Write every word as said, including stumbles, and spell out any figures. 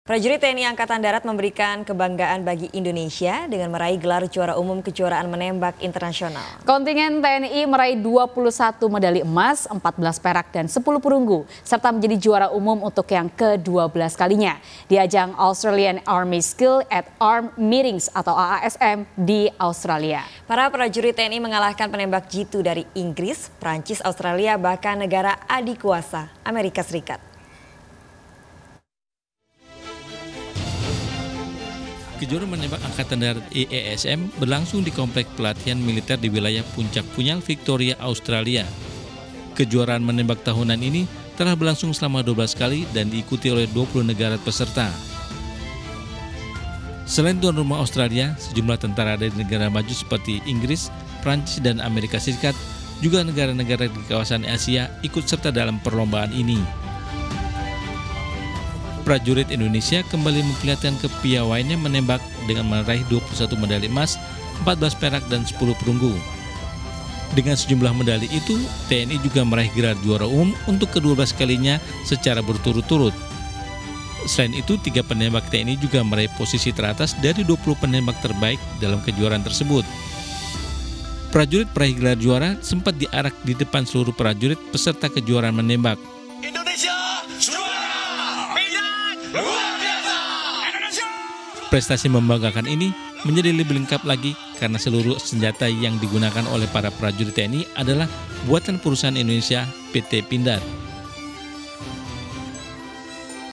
Prajurit T N I Angkatan Darat memberikan kebanggaan bagi Indonesia dengan meraih gelar juara umum kejuaraan menembak internasional. Kontingen T N I meraih dua puluh satu medali emas, empat belas perak dan sepuluh perunggu, serta menjadi juara umum untuk yang ke dua belas kalinya di ajang Australian Army Skill at Arm Meetings atau A A S M di Australia. Para prajurit T N I mengalahkan penembak jitu dari Inggris, Prancis, Australia, bahkan negara adikuasa Amerika Serikat. Kejuaraan menembak Angkatan Darat A A S M berlangsung di komplek pelatihan militer di wilayah Puncak Punyal, Victoria, Australia. Kejuaraan menembak tahunan ini telah berlangsung selama dua belas kali dan diikuti oleh dua puluh negara peserta. Selain tuan rumah Australia, sejumlah tentara dari negara maju seperti Inggris, Prancis, dan Amerika Serikat, juga negara-negara di kawasan Asia ikut serta dalam perlombaan ini. Prajurit Indonesia kembali memperlihatkan kepiawaiannya menembak dengan meraih dua puluh satu medali emas, empat belas perak dan sepuluh perunggu. Dengan sejumlah medali itu, T N I juga meraih gelar juara umum untuk kedua belas kalinya secara berturut-turut. Selain itu, tiga penembak T N I juga meraih posisi teratas dari dua puluh penembak terbaik dalam kejuaraan tersebut. Prajurit peraih gelar juara sempat diarak di depan seluruh prajurit peserta kejuaraan menembak. Indonesia juara! Luar biasa! Indonesia! Prestasi membanggakan ini menjadi lebih lengkap lagi karena seluruh senjata yang digunakan oleh para prajurit T N I adalah buatan perusahaan Indonesia P T Pindad.